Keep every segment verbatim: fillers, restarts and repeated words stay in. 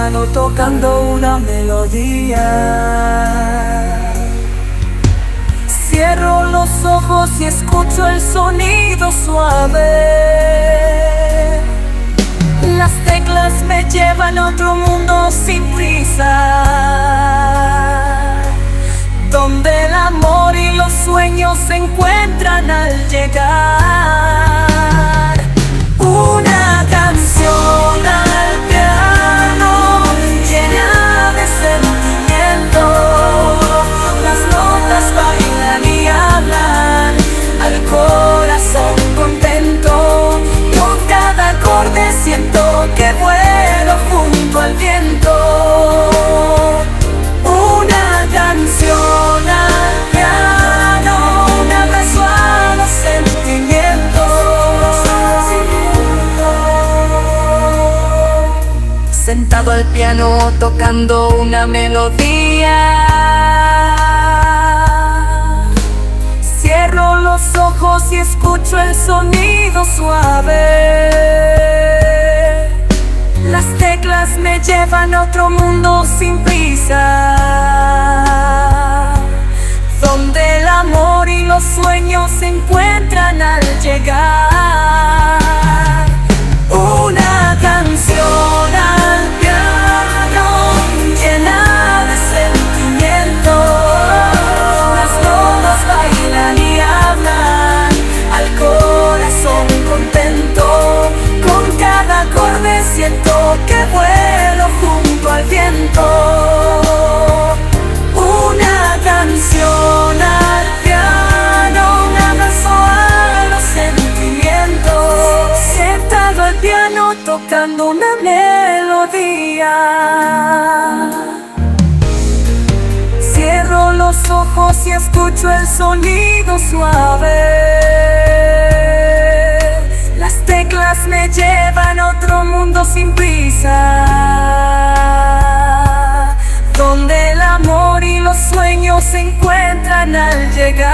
piano tocando una melodía. Cierro los ojos y escucho el sonido suave. Las teclas me llevan a otro mundo sin prisa, donde el amor y los sueños se encuentran al llegar. Una canción al piano llena de sentimiento. Las notas bailan y hablan al corazón contento. Con cada acorde siento que vuelo junto al viento. Una canción al piano, un abrazo a los sentimientos. Sentado al piano tocando una melodía. Cierro los ojos y escucho el sonido suave. Las teclas me llevan a otro mundo sin prisa, donde el amor y los sueños se encuentran al llegar. Una canción al piano llena de sentimiento. Las notas bailan y hablan al corazón contento. Con cada acorde siento que vuelo junto al viento. Una canción al piano, un abrazo a los sentimientos. Sentado al piano tocando una melodía. Cierro los ojos y escucho el sonido suave. Las teclas me llevan a otro mundo sin prisa, donde el amor y los sueños se encuentran al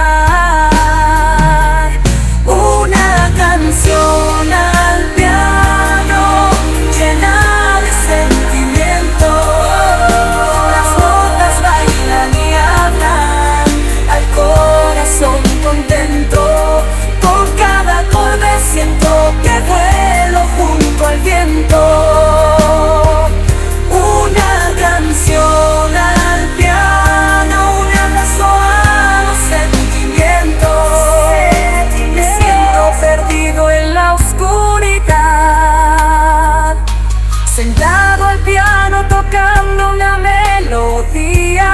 llegar. Una canción al piano llena de sentimiento. Las notas bailan y hablan al corazón contento. Con cada acorde siento que vuelo junto al viento. Una canción al piano, un abrazo a los sentimientos. Me siento perdido en la oscuridad, sentado al piano tocando una melodía.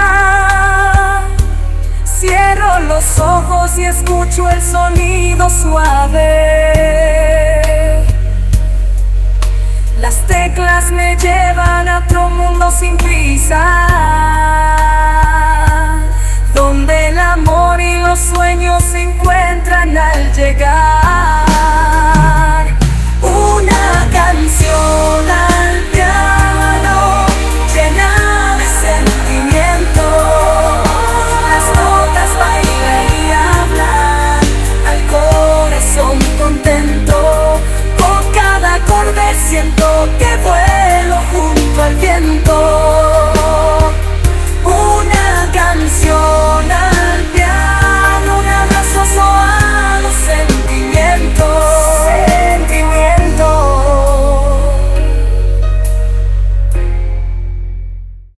Cierro los ojos y escucho el sonido suave. Las teclas me llevan a otro mundo sin prisa, donde el amor y los sueños se encuentran al llegar.